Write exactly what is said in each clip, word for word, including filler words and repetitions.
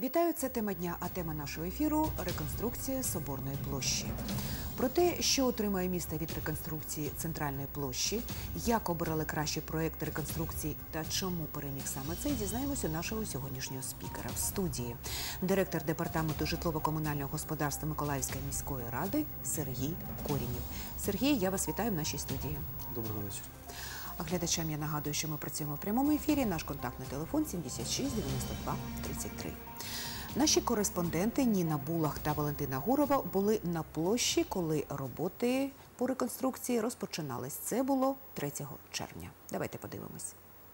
Вітаю, це тема дня, а тема нашого ефіру – реконструкція Соборної площі. Про те, що отримає місто від реконструкції Центральної площі, як обирали кращий проєкт реконструкції та чому переміг саме цей, дізнаємося у нашого сьогоднішнього спікера в студії. Директор департаменту житлово-комунального господарства Миколаївської міської ради Сергій Корінів. Сергій, я вас вітаю в нашій студії. Доброго вечора. А глядачам я нагадую, що ми працюємо в прямому ефірі. Наш контактний телефон сімдесят шість дев'яносто два тридцять три. Наші кореспонденти Ніна Булах та Валентина Гурова були на площі, коли роботи по реконструкції розпочинались. Це було третього червня. Давайте подивимось.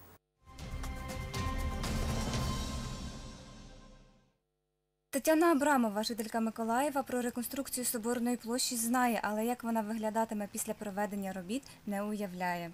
Тетяна Абрамова, жителька Миколаєва, про реконструкцію Соборної площі знає, але як вона виглядатиме після проведення робіт, не уявляє.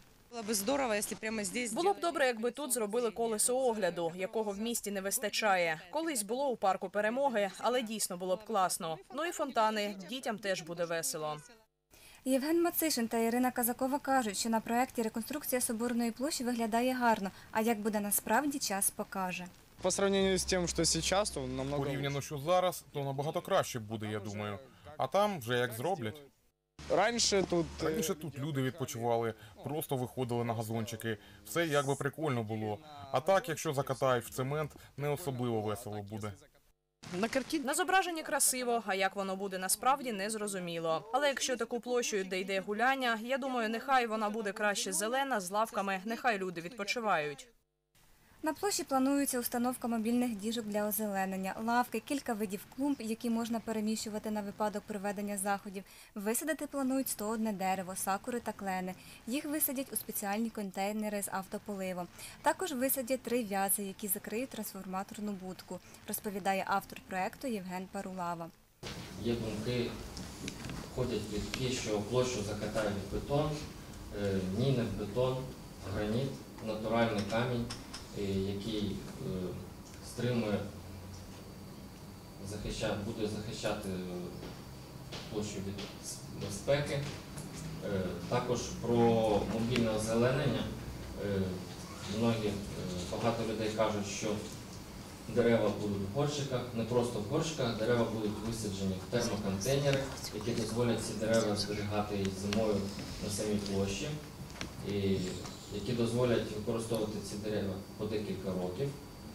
Було б добре, якби тут зробили колесо огляду, якого в місті не вистачає. Колись було у парку Перемоги, але дійсно було б класно. Ну і фонтани, дітям теж буде весело. Євген Мацишин та Ірина Казакова кажуть, що на проєкті реконструкція Соборної площі виглядає гарно, а як буде насправді, час покаже. По сравнению з тим, що зараз, то намного... Порівняно, що зараз, то набагато краще буде, я думаю. А там вже як зроблять. Раніше тут... Раніше тут люди відпочивали, просто виходили на газончики. Все якби прикольно було. А так, якщо закатають в цемент, не особливо весело буде. На картині на зображенні красиво, а як воно буде насправді, не зрозуміло. Але якщо таку площу, де йде гуляння, я думаю, нехай вона буде краще зелена, з лавками, нехай люди відпочивають. На площі планується установка мобільних діжок для озеленення, лавки, кілька видів клумб, які можна переміщувати на випадок проведення заходів. Висадити планують сто одне дерево, сакури та клени. Їх висадять у спеціальні контейнери з автополивом. Також висадять три в'язи, які закриють трансформаторну будку, розповідає автор проєкту Євген Парулава. Є думки, ходять плітки, що площу закатають в бетон, ні, не в бетон, граніт, натуральний камінь, який стримує, захищати, буде захищати площу від безпеки. Також про мобільне озеленення. Многі, багато людей кажуть, що дерева будуть в горщиках, не просто в горщиках, дерева будуть висаджені в термоконтейнери, які дозволять ці дерева зберігати зимою на самій площі, і які дозволять використовувати ці дерева по декілька років.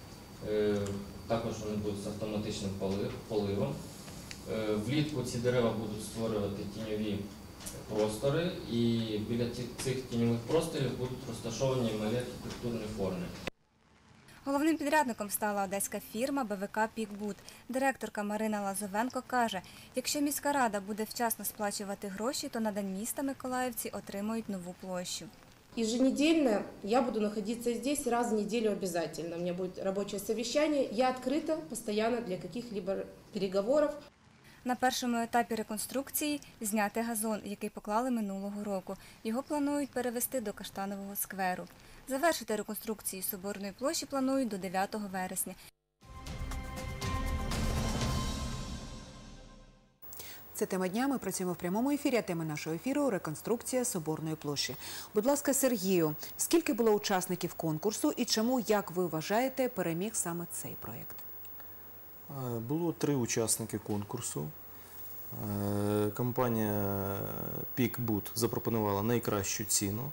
Також вони будуть з автоматичним поливом. Влітку ці дерева будуть створювати тіньові простори, і біля цих тіньових просторів будуть розташовані малі архітектурні форми. Головним підрядником стала одеська фірма Б В К «Пікбуд». Директорка Марина Лазовенко каже, якщо міська рада буде вчасно сплачувати гроші, то на День міста миколаївці отримають нову площу. Еженедельно я буду находиться здесь раз в неделю обязательно. У меня будет рабочее совещание. Я открыта постоянно для каких-либо переговоров. На першому етапі реконструкції зняти газон, який поклали минулого року. Його планують перевести до Каштанового скверу. Завершити реконструкцію Соборної площі планують до дев'ятого вересня. Це тема дня, ми працюємо в прямому ефірі, а тема нашого ефіру – реконструкція Соборної площі. Будь ласка, Сергію, скільки було учасників конкурсу і чому, як ви вважаєте, переміг саме цей проєкт? Було три учасники конкурсу. Компанія «Пікбуд» запропонувала найкращу ціну.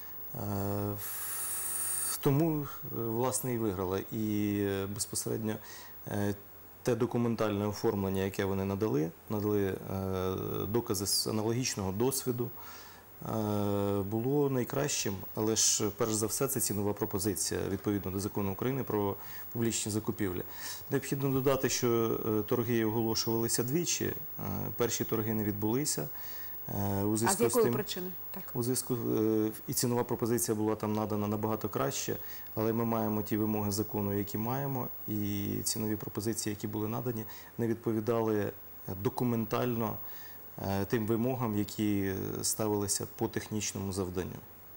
Тому, власне, і виграла. І безпосередньо те документальне оформлення, яке вони надали, надали докази з аналогічного досвіду, було найкращим, але ж перш за все це цінова пропозиція відповідно до закону України про публічні закупівлі. Необхідно додати, що торги оголошувалися двічі, перші торги не відбулися. А з якої причини? У зв'язку і цінова пропозиція була там надана набагато краще, але ми маємо ті вимоги закону, які маємо, і цінові пропозиції, які були надані, не відповідали документально тим вимогам, які ставилися по технічному завданню.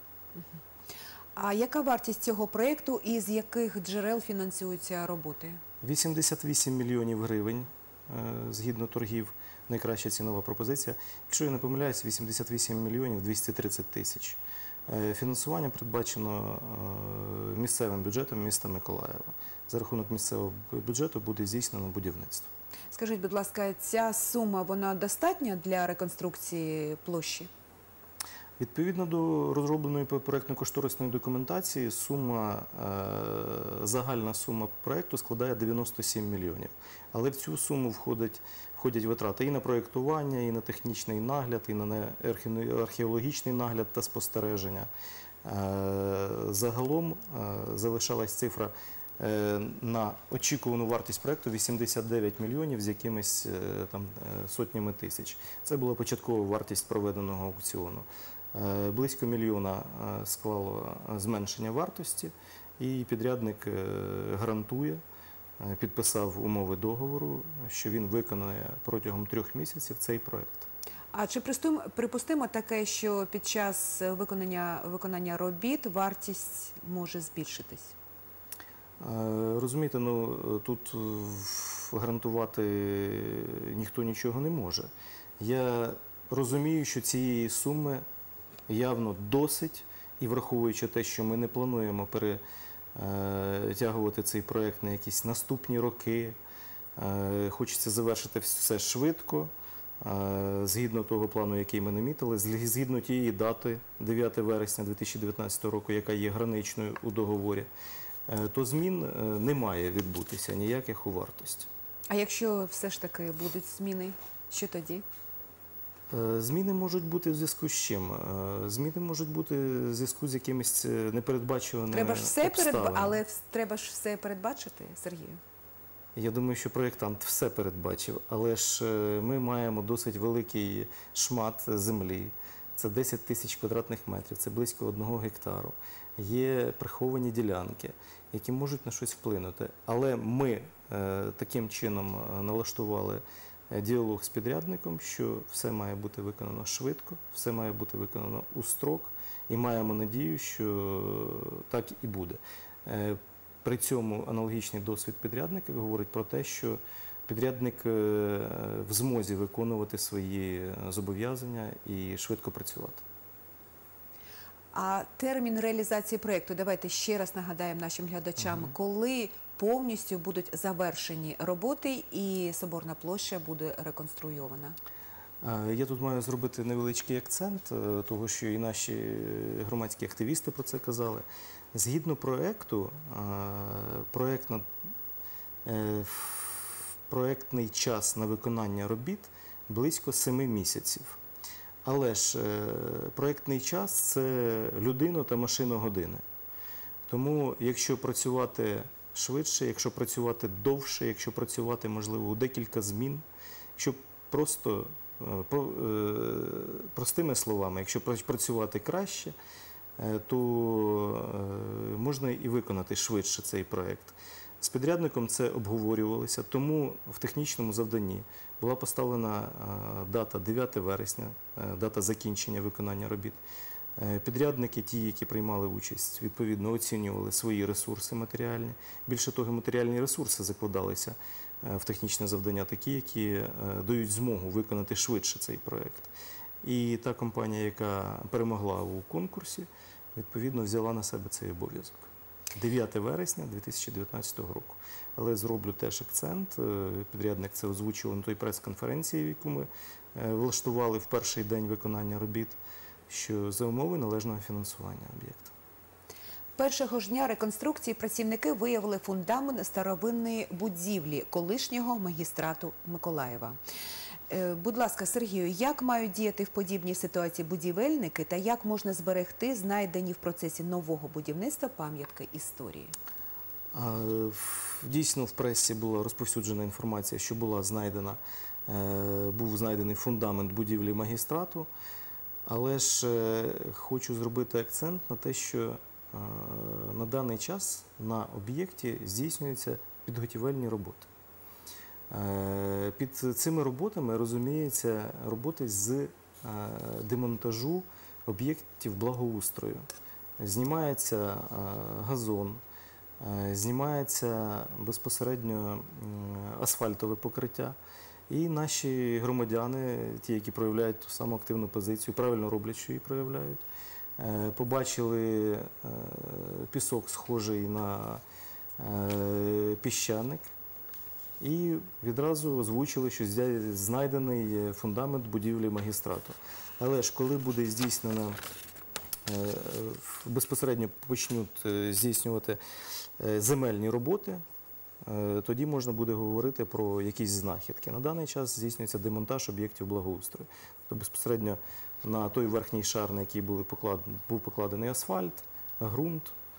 А яка вартість цього проєкту і з яких джерел фінансуються роботи? вісімдесят вісім мільйонів гривень, згідно торгів, найкраща цінова пропозиція. Якщо я не помиляюсь, вісімдесят вісім мільйонів двісті тридцять тисяч. Е, Фінансування передбачено е, місцевим бюджетом міста Миколаєва. За рахунок місцевого бюджету буде здійснено будівництво. Скажіть, будь ласка, ця сума, вона достатня для реконструкції площі? Відповідно до розробленої проєктно-кошторисної документації, сума, е, загальна сума проєкту складає дев'яносто сім мільйонів. Але в цю суму входять, входять витрати і на проєктування, і на технічний нагляд, і на археологічний нагляд та спостереження. Е, загалом е, залишалась цифра е, на очікувану вартість проєкту вісімдесят дев'ять мільйонів з якимись е, там, е, сотнями тисяч. Це була початкова вартість проведеного аукціону. Близько мільйона склало зменшення вартості, і підрядник гарантує, підписав умови договору, що він виконає протягом трьох місяців цей проєкт. А чи припустимо таке, що під час виконання, виконання робіт вартість може збільшитись? Розумієте, ну, тут гарантувати ніхто нічого не може. Я розумію, що цієї суми явно досить, і враховуючи те, що ми не плануємо перетягувати цей проєкт на якісь наступні роки, хочеться завершити все швидко, згідно того плану, який ми намітили, згідно тієї дати дев'яте вересня дві тисячі дев'ятнадцятого року, яка є граничною у договорі, то змін не має відбутися ніяких у вартості. А якщо все ж таки будуть зміни, що тоді? Зміни можуть бути в зв'язку з чим? Зміни можуть бути в зв'язку з якимись непередбачуваними треба ж все обставинами. Передба... Але треба ж все передбачити, Сергію? Я думаю, що проєктант все передбачив, але ж ми маємо досить великий шмат землі. Це десять тисяч квадратних метрів, це близько одного гектару. Є приховані ділянки, які можуть на щось вплинути. Але ми е, таким чином налаштували діалог з підрядником, що все має бути виконано швидко, все має бути виконано у строк, і маємо надію, що так і буде. Е, при цьому аналогічний досвід підрядника говорить про те, що підрядник в змозі виконувати свої зобов'язання і швидко працювати. А термін реалізації проєкту, давайте ще раз нагадаємо нашим глядачам, угу. коли повністю будуть завершені роботи і Соборна площа буде реконструйована? Я тут маю зробити невеличкий акцент, того, що і наші громадські активісти про це казали. Згідно проєкту, проєктна проєктний час на виконання робіт близько семи місяців. Але ж проєктний час – це людина та машиногодини. Тому якщо працювати швидше, якщо працювати довше, якщо працювати, можливо, у декілька змін, якщо просто, простими словами, якщо працювати краще, то можна і виконати швидше цей проєкт. З підрядником це обговорювалося, тому в технічному завданні була поставлена дата дев'яте вересня, дата закінчення виконання робіт. Підрядники, ті, які приймали участь, відповідно оцінювали свої ресурси матеріальні. Більше того, матеріальні ресурси закладалися в технічне завдання, такі, які дають змогу виконати швидше цей проєкт. І та компанія, яка перемогла у конкурсі, відповідно взяла на себе цей обов'язок. дев'яте вересня дві тисячі дев'ятнадцятого року. Але зроблю теж акцент, підрядник це озвучував на той прес-конференції, яку ми влаштували в перший день виконання робіт, що за умови належного фінансування об'єкту. Першого ж дня реконструкції працівники виявили фундамент старовинної будівлі колишнього магістрату Миколаєва. Будь ласка, Сергію, як мають діяти в подібній ситуації будівельники та як можна зберегти знайдені в процесі нового будівництва пам'ятки історії? Дійсно, в пресі була розповсюджена інформація, що була знайдена, був знайдений фундамент будівлі магістрату, але ж хочу зробити акцент на те, що на даний час на об'єкті здійснюються підготівельні роботи. Під цими роботами розуміється роботи з демонтажу об'єктів благоустрою. Знімається газон, знімається безпосередньо асфальтове покриття. І наші громадяни, ті, які проявляють ту саму активну позицію, правильно роблять, що її проявляють, е, побачили е, пісок, схожий на е, піщаник, і відразу озвучили, що зя- знайдений фундамент будівлі магістрату. Але ж коли буде здійснено, е, безпосередньо почнуть е, здійснювати е, земельні роботи, е, тоді можна буде говорити про якісь знахідки. На даний час здійснюється демонтаж об'єктів благоустрою. Тобто безпосередньо на той верхній шар, на який були поклад... був покладений асфальт, ґрунт,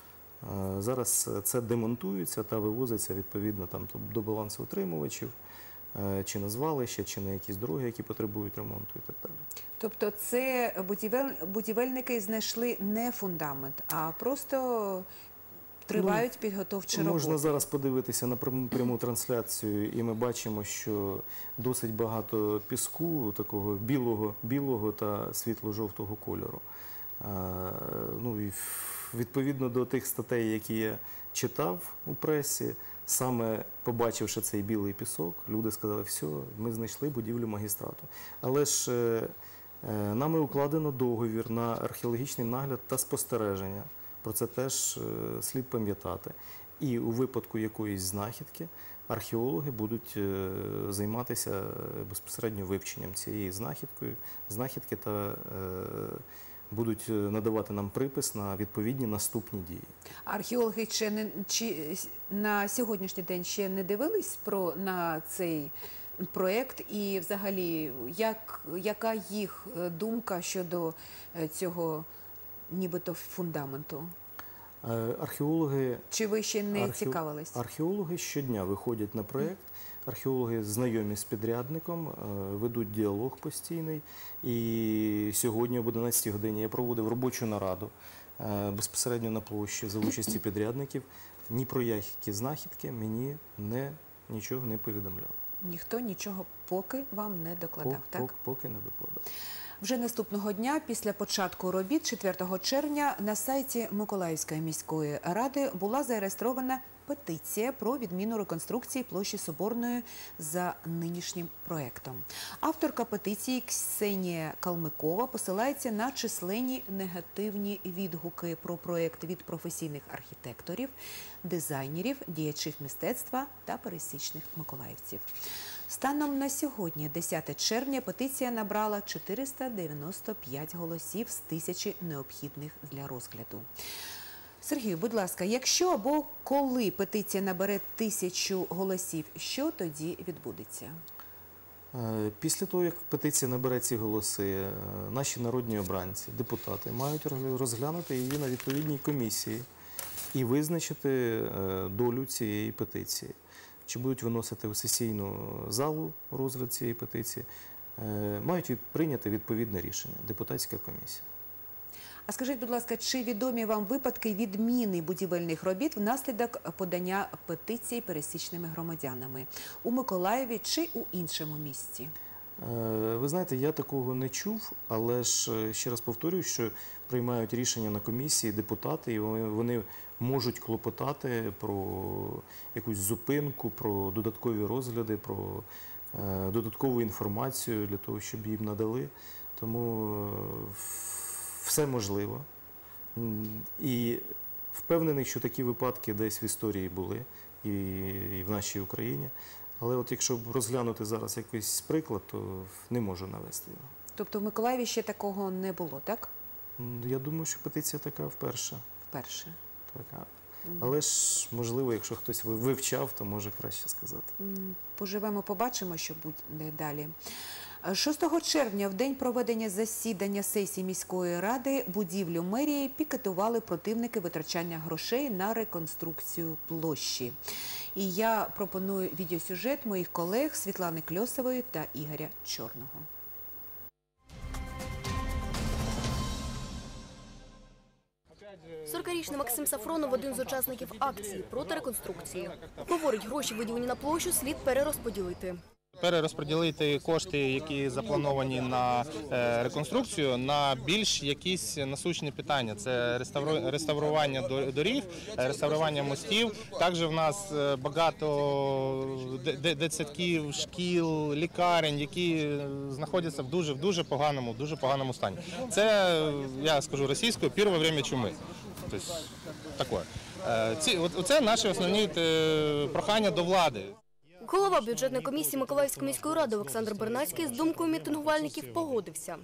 е, зараз це демонтується та вивозиться відповідно там, до балансоутримувачів, е, чи на звалище, чи на якісь дороги, які потребують ремонту і так далі. Тобто це будівель... будівельники знайшли не фундамент, а просто тривають Ну, підготовчі роботи. Можна зараз подивитися на прям- пряму трансляцію, і ми бачимо, що досить багато піску, такого білого, білого та світло-жовтого кольору. А, ну, і в- відповідно до тих статей, які я читав у пресі, саме побачивши цей білий пісок, люди сказали, все, ми знайшли будівлю магістрату. Але ж е, е, нами укладено договір на археологічний нагляд та спостереження. Про це теж е, слід пам'ятати. І у випадку якоїсь знахідки археологи будуть е, займатися е, безпосередньо вивченням цієї знахідкою, знахідки та е, будуть надавати нам припис на відповідні наступні дії. Археологи ще не, чи на сьогоднішній день ще не дивились про, на цей проєкт і взагалі як, яка їх е, думка щодо е, цього нібито фундаменту? Е, Археологи Чи ви ще не Архе- цікавились? Археологи щодня виходять на проєкт, археологи знайомі з підрядником, е, ведуть діалог постійний. І сьогодні об одинадцятій годині я проводив робочу нараду е, безпосередньо на площі за участі підрядників. Ні про які знахідки мені не, нічого не повідомляв. Ніхто нічого поки вам не докладав, Пок- так? пок- Поки не докладав. Вже наступного дня, після початку робіт, четвертого червня, на сайті Миколаївської міської ради була зареєстрована петиція про відміну реконструкції площі Соборної за нинішнім проектом. Авторка петиції Ксенія Калмикова посилається на численні негативні відгуки про проект від професійних архітекторів, дизайнерів, діячів мистецтва та пересічних миколаївців. Станом на сьогодні, десяте червня, петиція набрала чотириста дев'яносто п'ять голосів з тисячі необхідних для розгляду. Сергію, будь ласка, якщо або коли петиція набере тисячу голосів, що тоді відбудеться? Е, Після того, як петиція набере ці голоси, е, наші народні обранці, депутати, мають розгля- розглянути її на відповідній комісії і визначити е, долю цієї петиції. Чи будуть виносити у сесійну залу розгляд цієї петиції, е, мають від- прийняти відповідне рішення, депутатська комісія. А скажіть, будь ласка, чи відомі вам випадки відміни будівельних робіт внаслідок подання петиції пересічними громадянами у Миколаєві чи у іншому місті? Е, Ви знаєте, я такого не чув, але ж е, ще раз повторюю, що приймають рішення на комісії депутати, і вони, вони можуть клопотати про якусь зупинку, про додаткові розгляди, про е, додаткову інформацію для того, щоб їм надали. Тому е, все можливо. М, І впевнений, що такі випадки десь в історії були і, і в нашій Україні. Але от якщо розглянути зараз якийсь приклад, то не можу навести його. Тобто в Миколаєві ще такого не було, так? М, Я думаю, що петиція така вперше. Вперше. Така. Але ж, можливо, якщо хтось ви- вивчав, то може краще сказати. М, Поживемо, побачимо, що буде далі. шостого червня, в день проведення засідання сесії міської ради, будівлю мерії пікетували противники витрачання грошей на реконструкцію площі. І я пропоную відеосюжет моїх колег Світлани Кльосової та Ігоря Чорного. сорокарічний Максим Сафронов – один з учасників акції проти реконструкції. Говорить, гроші, виділені на площу, слід перерозподілити. перерозподілити кошти, які заплановані на реконструкцію, на більш якісь насущні питання. Це реставрування доріг, реставрування мостів. Також в нас багато дитсадків, шкіл, лікарень, які знаходяться в дуже, в дуже поганому, дуже поганому стані. Це, я скажу російською, перше время чуми. Тобто, таке. Ці, оце наші основні прохання до влади. Голова бюджетної комісії Миколаївської міської ради Олександр Бернацький з думкою мітингувальників погодився.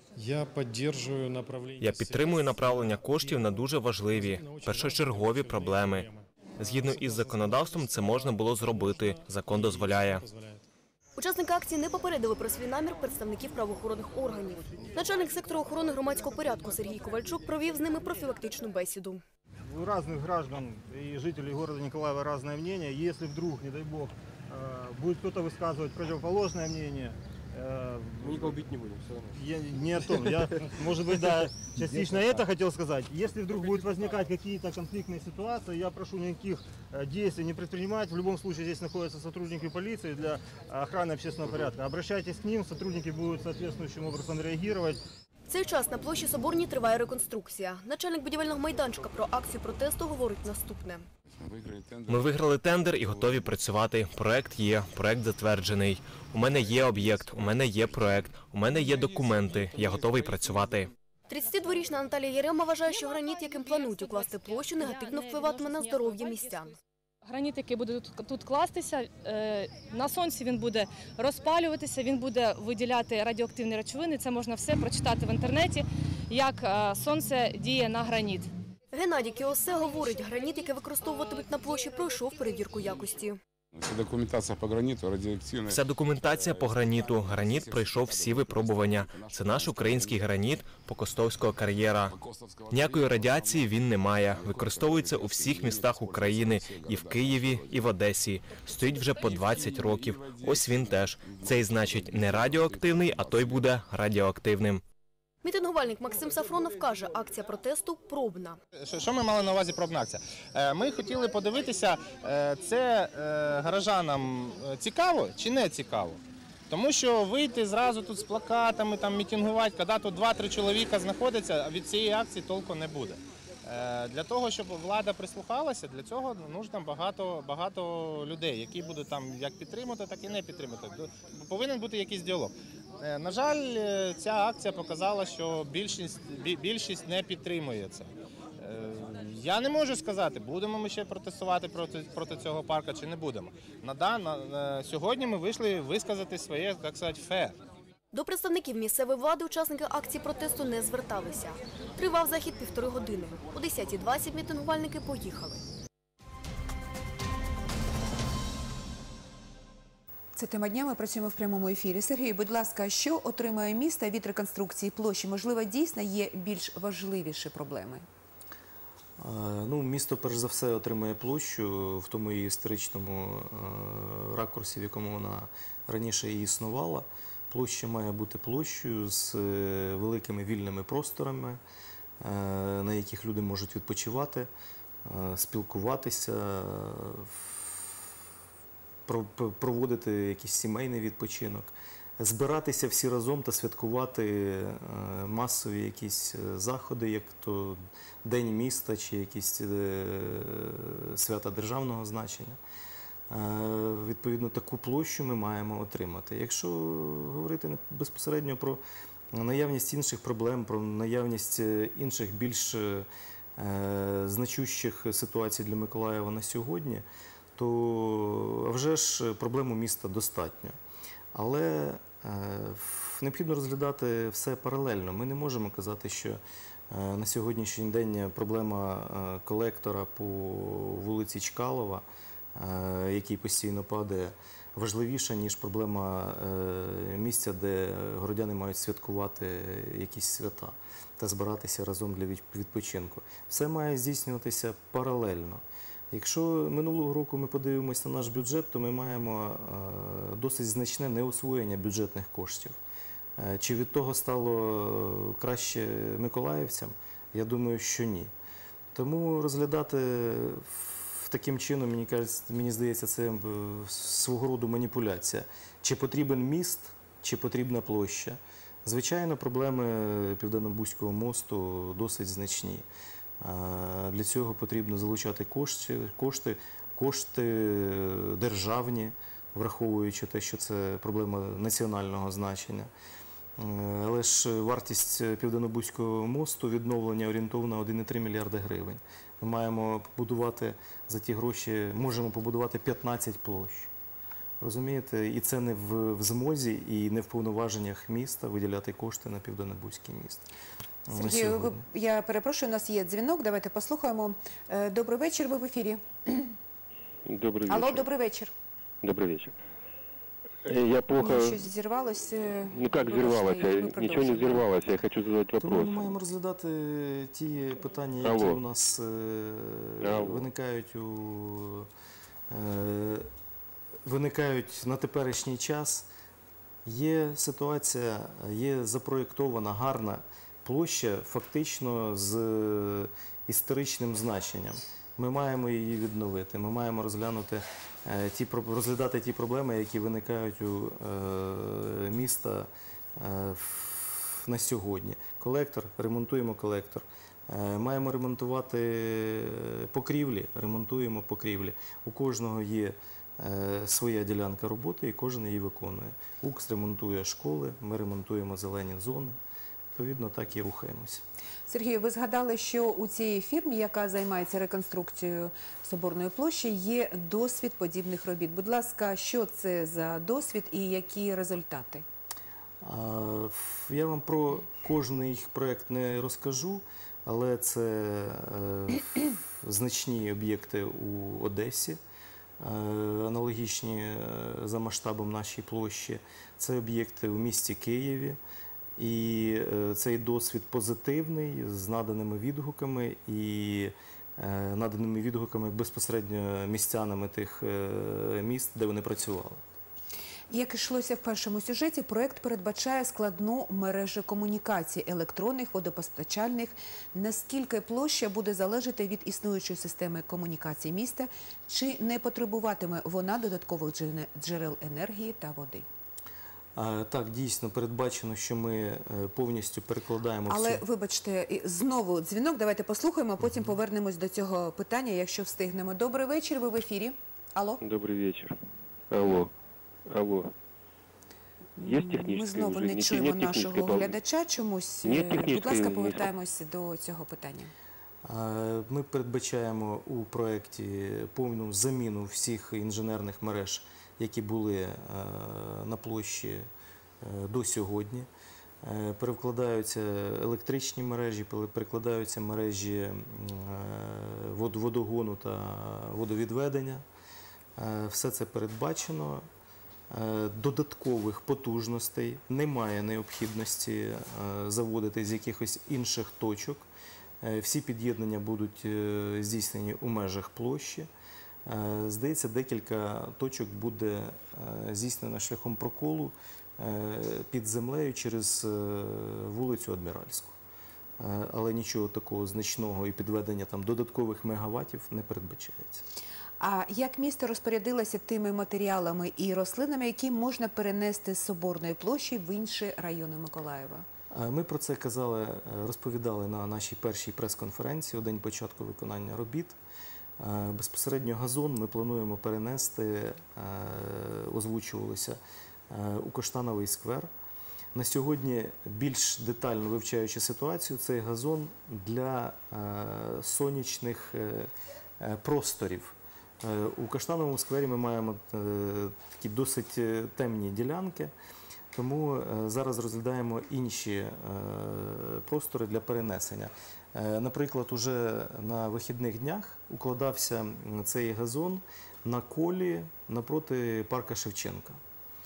Я підтримую направлення коштів на дуже важливі, першочергові проблеми. Згідно із законодавством це можна було зробити, закон дозволяє. Учасники акції не попередили про свій намір представників правоохоронних органів. Начальник сектору охорони громадського порядку Сергій Ковальчук провів з ними профілактичну бесіду. У разных граждан и жителей города Николаева разное мнение. Если вдруг, не дай бог, будет кто-то высказывать противоположное мнение, мы никого бить не будем. Я не о том. Я, может быть, да, частично это хотел сказать. Если вдруг будут возникать какие-то конфликтные ситуации, я прошу никаких действий не предпринимать. В любом случае здесь находятся сотрудники полиции для охраны общественного порядка. Обращайтесь к ним, сотрудники будут соответствующим образом реагировать. В цей час на площі Соборній триває реконструкція. Начальник будівельного майданчика про акцію протесту говорить наступне. Ми виграли тендер і готові працювати. Проект є, проект затверджений. У мене є об'єкт, у мене є проект, у мене є документи. Я готовий працювати. тридцятидворічна Наталія Єрема вважає, що граніт, яким планують укласти площу, негативно впливатиме на здоров'я містян. Граніт, який буде тут, тут кластися, на сонці він буде розпалюватися, він буде виділяти радіоактивні речовини. Це можна все прочитати в інтернеті, як сонце діє на граніт. Геннадій Кіосе говорить, граніт, який використовуватимуть на площі, пройшов перевірку якості. Вся документація по граніту радіоактивна. Вся документація по граніту. Граніт пройшов всі випробування. Це наш український граніт Покостовського кар'єра. Ніякої радіації він не має. Використовується у всіх містах України. І в Києві, і в Одесі. Стоїть вже по двадцять років. Ось він теж. Цей, значить, не радіоактивний, а той буде радіоактивним. Мітингувальник Максим Сафронов каже, акція протесту пробна. Що ми мали на увазі пробна акція? Ми хотіли подивитися, це горожанам цікаво чи не цікаво. Тому що вийти зразу тут з плакатами, там, мітингувати, коли тут два-три чоловіка знаходяться, від цієї акції толку не буде. Для того, щоб влада прислухалася, для цього потрібно багато, багато людей, які будуть там як підтримувати, так і не підтримувати. Повинен бути якийсь діалог. На жаль, ця акція показала, що більшість, більшість не підтримує це. Я не можу сказати, будемо ми ще протестувати проти, проти цього парку чи не будемо. На, на, на, сьогодні ми вийшли висказати своє, так сказати, фе. До представників місцевої влади учасники акції протесту не зверталися. Тривав захід півтори години. О десятій двадцять мітингувальники поїхали. Це тема дня, ми працюємо в прямому ефірі. Сергій, будь ласка, що отримає місто від реконструкції площі? Можливо, дійсно є більш важливіші проблеми? Ну, місто, перш за все, отримає площу в тому її історичному ракурсі, в якому вона раніше і існувала. Площа має бути площею з великими вільними просторами, на яких люди можуть відпочивати, спілкуватися, проводити якийсь сімейний відпочинок, збиратися всі разом та святкувати масові якісь заходи, як то День міста чи якісь свята державного значення. Відповідно, таку площу ми маємо отримати. Якщо говорити безпосередньо про наявність інших проблем, про наявність інших більш значущих ситуацій для Миколаєва на сьогодні, то вже ж проблем у міста достатньо. Але необхідно розглядати все паралельно. Ми не можемо казати, що на сьогоднішній день проблема колектора по вулиці Чкалова, який постійно падає, важливіша, ніж проблема місця, де городяни мають святкувати якісь свята та збиратися разом для відпочинку. Все має здійснюватися паралельно. Якщо минулого року ми подивимося на наш бюджет, то ми маємо досить значне неосвоєння бюджетних коштів. Чи від того стало краще миколаївцям? Я думаю, що ні. Тому розглядати в таким чином, мені кажеться, мені здається, це е, свого роду маніпуляція. Чи потрібен міст, чи потрібна площа? Звичайно, проблеми Південно-Бузького мосту досить значні. Для цього потрібно залучати кошти, кошти, кошти державні, враховуючи те, що це проблема національного значення. Але ж вартість Південно-Бузького мосту відновлення орієнтовно один і три мільярди гривень. Ми маємо побудувати за ті гроші, можемо побудувати п'ятнадцять площ. Розумієте? І це не в, в змозі і не в повноваженнях міста виділяти кошти на Південно-Бузький міст. Сергію, ви- я перепрошую, у нас є дзвінок, давайте послухаємо. Е, Добрий вечір, ви в ефірі. Добрый Алло, вечер. добрий вечір. Добрый вечер. Э, Я плохо... Ні, щось зірвалось. е, Ну как вибачте, взорвалось? ви Я- Ничего не продовжуйте. взорвалось. Я хочу задать Тому вопрос. ми маємо розглядати ті питання, які Алло. у нас е, Алло. виникають у е, виникають на теперішній час. Є ситуація, є запроєктована гарна площа, фактично з історичним значенням. Ми маємо її відновити. Ми маємо розглянути е, ті про- розглядати ті проблеми, які виникають у е, міста е, в- на сьогодні. Колектор, ремонтуємо колектор. Е, Маємо ремонтувати покрівлі, ремонтуємо покрівлі. У кожного є е, своя ділянка роботи і кожен її виконує. УКС ремонтує школи, ми ремонтуємо зелені зони. Відповідно, так і рухаємося. Сергію, ви згадали, що у цій фірмі, яка займається реконструкцією Соборної площі, є досвід подібних робіт. Будь ласка, що це за досвід і які результати? А, ф- Я вам про кожний їх проєкт не розкажу, але це е, значні об'єкти у Одесі, е, аналогічні е, за масштабом нашої площі. Це об'єкти у місті Києві. І е, цей досвід позитивний, з наданими відгуками і е, наданими відгуками безпосередньо містянами тих е, міст, де вони працювали. Як йшлося в першому сюжеті, проект передбачає складну мережу комунікацій електронних, водопостачальних. Наскільки площа буде залежати від існуючої системи комунікацій міста, чи не потребуватиме вона додаткових джене- джерел енергії та води? А, Так, дійсно, передбачено, що ми е, повністю перекладаємо Але, всю... вибачте, і знову дзвінок, давайте послухаємо, а потім повернемось до цього питання, якщо встигнемо. Добрий вечір, ви в ефірі. Алло? Добрый вечер. Алло. Алло. Есть техническое Ми знову уже? не Ничего- чуємо нет технической нашого паузы? глядача чомусь. Ні Е, технічної Будь ласка, ні. повертаємося до цього питання. А, Ми передбачаємо у проєкті повну заміну всіх інженерних мереж, які були е, на площі е, до сьогодні. Е, Перекладаються електричні мережі, пере- перекладаються мережі е, вод- водогону та водовідведення. Е, Все це передбачено. Е, Додаткових потужностей немає необхідності е, заводити з якихось інших точок. Е, Всі під'єднання будуть е, здійснені у межах площі. Е, Здається, декілька точок буде е, здійснено шляхом проколу е, під землею через е, вулицю Адміральську. Е, Але нічого такого значного і підведення там додаткових мегаваттів не передбачається. А як місто розпорядилося тими матеріалами і рослинами, які можна перенести з Соборної площі в інші райони Миколаєва? Е, Ми про це казали, е, розповідали на нашій першій прес-конференції у день початку виконання робіт. Е, Безпосередньо газон ми плануємо перенести, е, озвучувалося, е, у Каштановий сквер. На сьогодні, більш детально вивчаючи ситуацію, цей газон для е, сонячних е, е, просторів. Е, У Каштановому сквері ми маємо е, такі досить е, темні ділянки, тому е, зараз розглядаємо інші е, простори для перенесення. Е, Наприклад, уже на вихідних днях укладався м, цей газон на колі напроти парка Шевченка,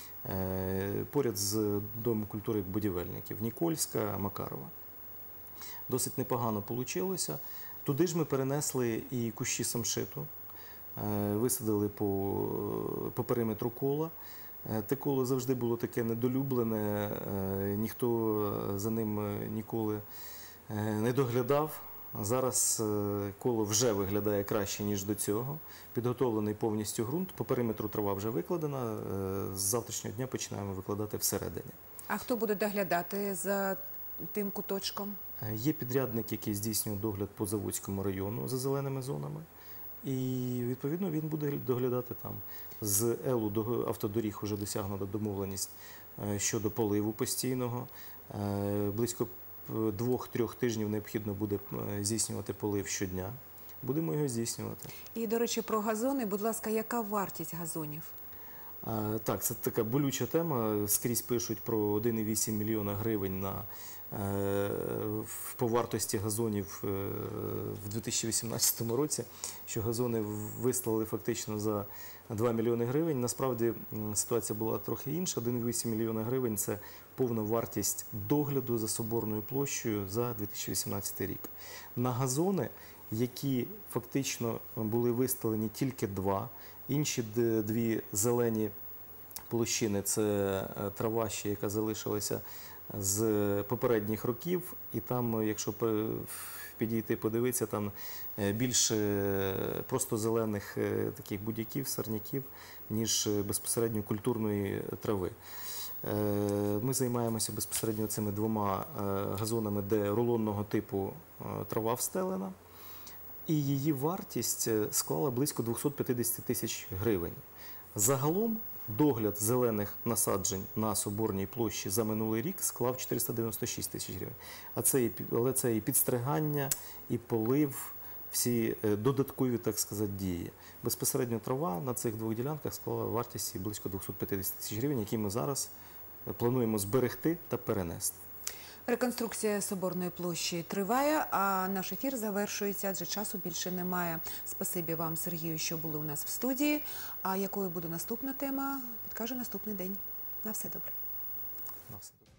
е, поряд з Домом культури будівельників Нікольська, Макарова. Досить непогано вийшло. Туди ж ми перенесли і кущі самшиту, е, висадили по, по периметру кола. Е, Те коло завжди було таке недолюблене, е, ніхто за ним е, ніколи е, не доглядав. Зараз е, коло вже виглядає краще, ніж до цього. Підготовлений повністю ґрунт. По периметру трава вже викладена. Е, З завтрашнього дня починаємо викладати всередині. А хто буде доглядати за тим куточком? Е, Є підрядник, який здійснює догляд по Заводському району за зеленими зонами. І, відповідно, він буде доглядати там. З Елу до автодоріг вже досягнута домовленість е, щодо поливу постійного. Е, Близько двох-трьох тижнів необхідно буде е, здійснювати полив щодня. Будемо його здійснювати. І, до речі, про газони. Будь ласка, яка вартість газонів? А, Так, це така болюча тема. Скрізь пишуть про один цілих вісім мільйона гривень на, е, в- по вартості газонів е, в дві тисячі вісімнадцятому році, що газони вислали фактично за два мільйони гривень. Насправді м, ситуація була трохи інша. один цілих вісім мільйона гривень – це повна вартість догляду за Соборною площею за дві тисячі вісімнадцятий рік. На газони, які фактично були виставлені тільки два, інші д- дві зелені площини – це е, трава ще, яка залишилася з попередніх років. І там, якщо пе- підійти подивитися, там е, більше е, просто зелених е, таких будяків, сорняків, ніж е, безпосередньо культурної трави. Е, Ми займаємося безпосередньо цими двома е, газонами, де рулонного типу е, трава встелена. І її вартість е, склала близько двісті п'ятдесят тисяч гривень. Загалом догляд зелених насаджень на Соборній площі за минулий рік склав чотириста дев'яносто шість тисяч гривень. А це і, пі- але це і підстригання, і полив, всі е, додаткові, так сказати, дії. Безпосередньо трава на цих двох ділянках склала вартість її близько двісті п'ятдесят тисяч гривень, які ми зараз е, плануємо зберегти та перенести. Реконструкція Соборної площі триває, а наш ефір завершується, адже часу більше немає. Спасибі вам, Сергію, що були у нас в студії. А якою буде наступна тема, підкаже наступний день. На все добре. На все добре.